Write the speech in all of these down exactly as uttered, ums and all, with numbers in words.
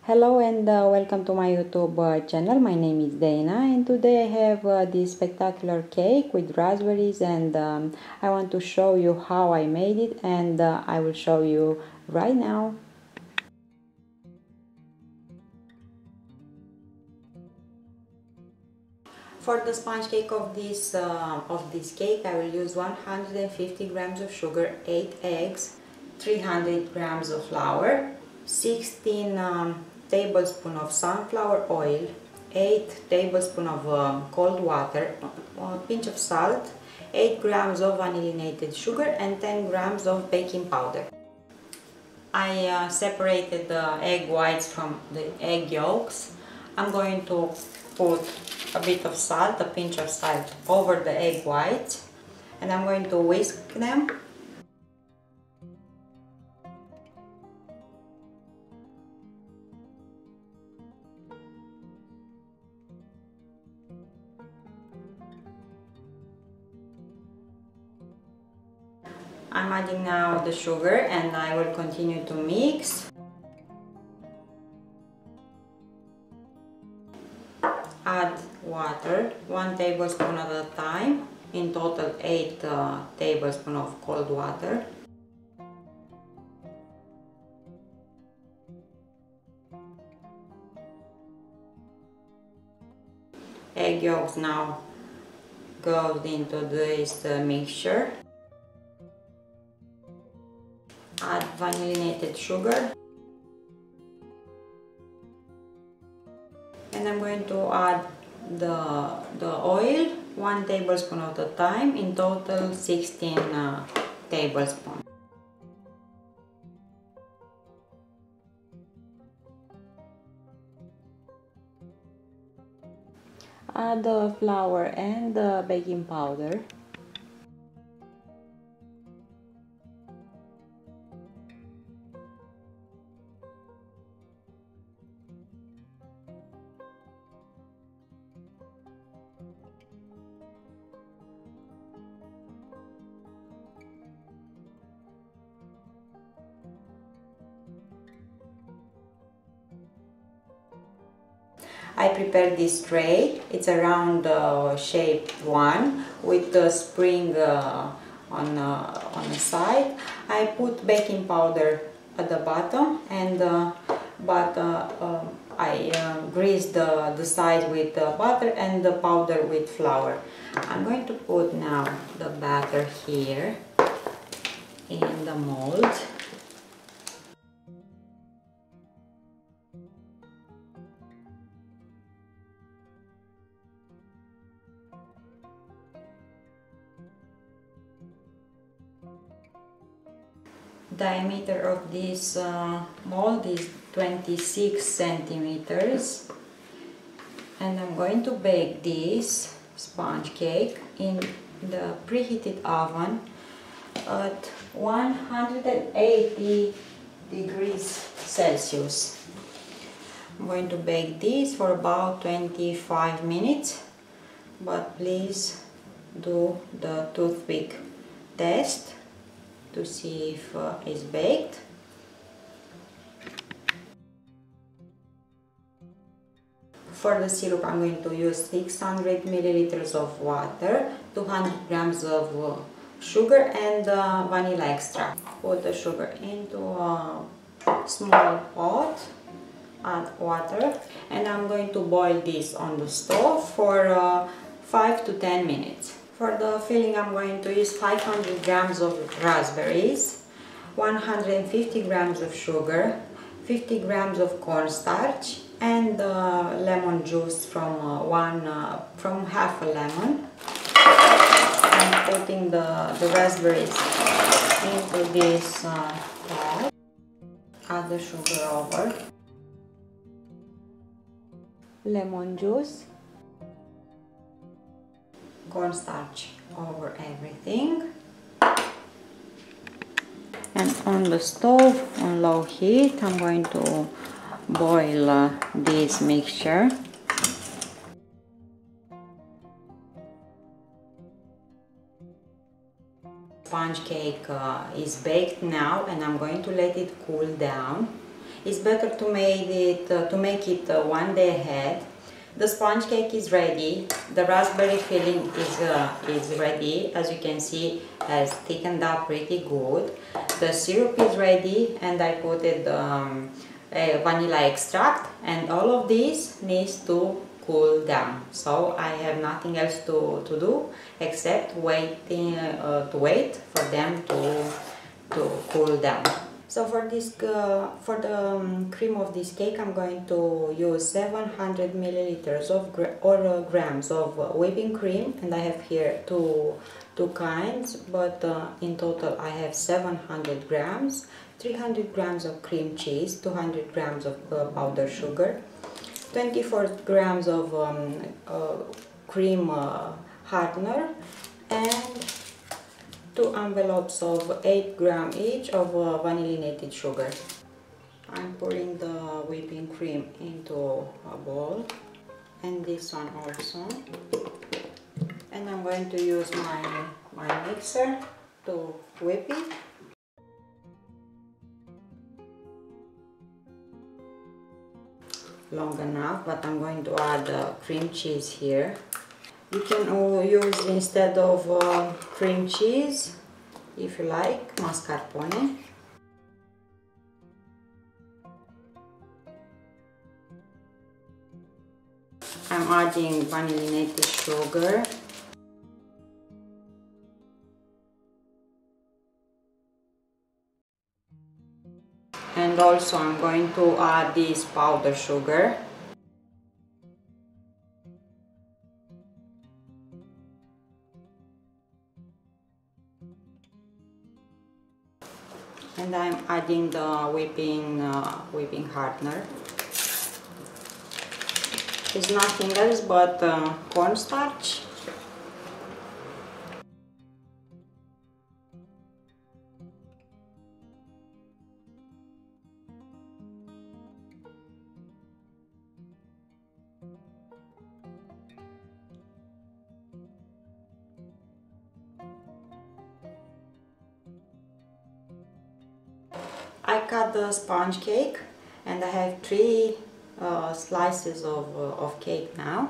Hello and uh, welcome to my YouTube uh, channel. My name is Dana and today I have uh, this spectacular cake with raspberries and um, I want to show you how I made it and uh, I will show you right now. For the sponge cake of this uh, of this cake I will use one hundred fifty grams of sugar, eight eggs, three hundred grams of flour, sixteen um, tablespoons of sunflower oil, eight tablespoons of um, cold water, a pinch of salt, eight grams of vanillinated sugar and ten grams of baking powder. I uh, separated the egg whites from the egg yolks. I'm going to put a bit of salt, a pinch of salt over the egg whites and I'm going to whisk them. I'm adding now the sugar and I will continue to mix. Add water, one tablespoon at a time, in total eight uh, tablespoons of cold water. Egg yolks now goes into this uh, mixture. Add vanillinated sugar. And I'm going to add the, the oil, one tablespoon at a time, in total sixteen uh, tablespoons. Add the flour and the baking powder. I prepared this tray. It's a round uh, shaped one with the spring uh, on, uh, on the side. I put baking powder at the bottom and uh, but uh, uh, I uh, greased the, the side with the butter and the powder with flour. I'm going to put now the batter here in the mold. Diameter of this uh, mold is twenty-six centimeters and I'm going to bake this sponge cake in the preheated oven at one hundred eighty degrees Celsius. I'm going to bake this for about twenty-five minutes, but please do the toothpick test to see if uh, it's baked. For the syrup I'm going to use six hundred milliliters of water, two hundred grams of uh, sugar and uh, vanilla extract. Put the sugar into a small pot, add water and I'm going to boil this on the stove for uh, five to ten minutes. For the filling I'm going to use five hundred grams of raspberries, one hundred fifty grams of sugar, fifty grams of cornstarch and uh, lemon juice from uh, one uh, from half a lemon. I'm putting the, the raspberries into this uh, pot. Add the sugar over, lemon juice, cornstarch over everything, and on the stove on low heat I'm going to boil uh, this mixture. Sponge cake uh, is baked now and I'm going to let it cool down. it's better to make it uh, to make it uh, one day ahead. The sponge cake is ready. The raspberry filling is uh, is ready. As you can see, has thickened up pretty good. The syrup is ready, and I put it um, a vanilla extract, and all of this needs to cool down. So I have nothing else to, to do except waiting uh, to wait for them to to cool down. So for this uh, for the um, cream of this cake, I'm going to use seven hundred milliliters of gra or uh, grams of uh, whipping cream, and I have here two two kinds, but uh, in total I have seven hundred grams, three hundred grams of cream cheese, two hundred grams of uh, powdered sugar, twenty-four grams of um, uh, cream uh, hardener, and two envelopes of eight grams each of uh, vanillinated sugar. I'm pouring the whipping cream into a bowl, and this one also. And I'm going to use my, my mixer to whip it. Long enough, but I'm going to add uh, cream cheese here. You can uh, use, instead of uh, cream cheese, if you like, mascarpone. I'm adding vanillinated sugar. And also I'm going to add this powdered sugar. And I'm adding the whipping uh, whipping hardener. It's nothing else but uh, cornstarch. I cut the sponge cake, and I have three uh, slices of, uh, of cake now.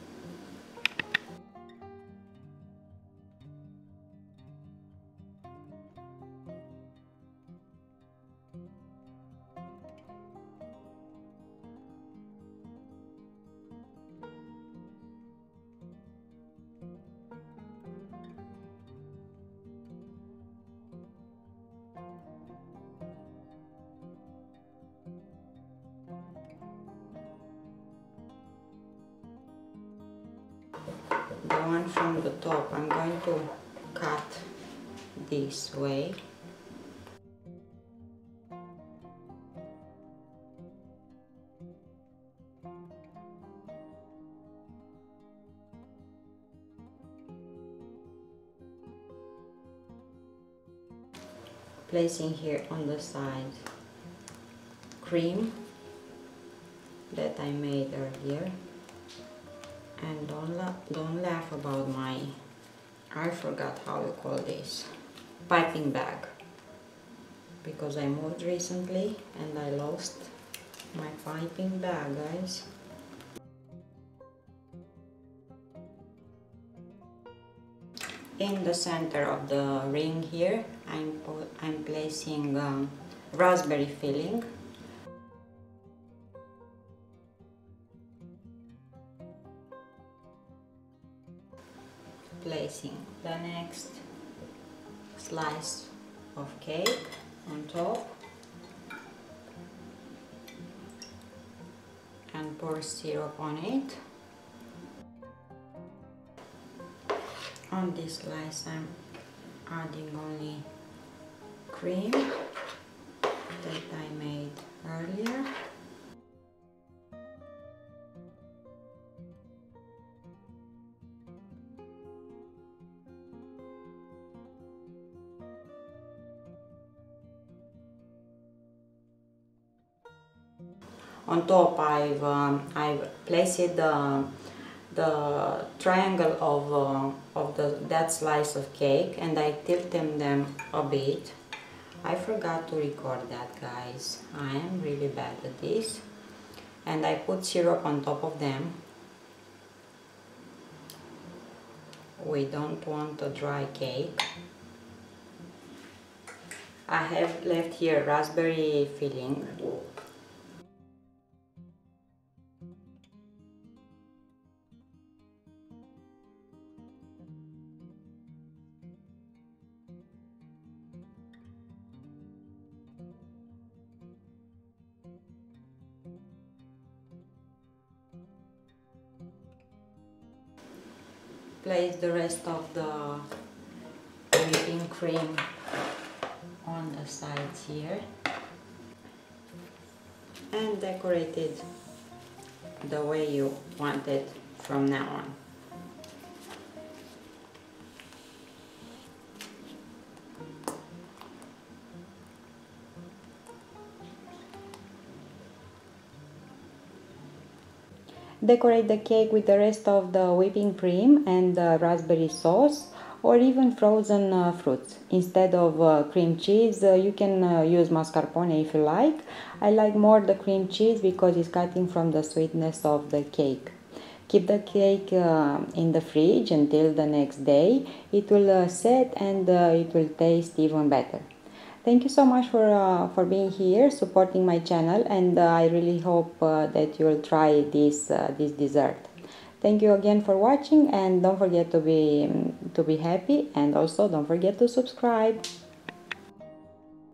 The one from the top, I'm going to cut this way. Placing here on the side cream that I made earlier. And don't, la don't laugh about my, I forgot how you call this, piping bag, because I moved recently and I lost my piping bag, guys. In the center of the ring here, I'm, I'm placing um, raspberry filling. Placing the next slice of cake on top, and pour syrup on it. On this slice I'm adding only cream that I made earlier. On top I've, um, I've placed the, the triangle of, uh, of the, that slice of cake, and I tilt them, them a bit I forgot to record that, guys. I am really bad at this. And I put syrup on top of them. We don't want a dry cake. I have left here raspberry filling. Place the rest of the whipping cream on the sides here and decorate it the way you want it from now on. Decorate the cake with the rest of the whipping cream and the raspberry sauce, or even frozen uh, fruits. Instead of uh, cream cheese, uh, you can uh, use mascarpone if you like. I like more the cream cheese because it's cutting from the sweetness of the cake. Keep the cake uh, in the fridge until the next day. It will uh, set and uh, it will taste even better. Thank you so much for, uh, for being here, supporting my channel, and uh, I really hope uh, that you will try this, uh, this dessert. Thank you again for watching, and don't forget to be, to be happy, and also don't forget to subscribe.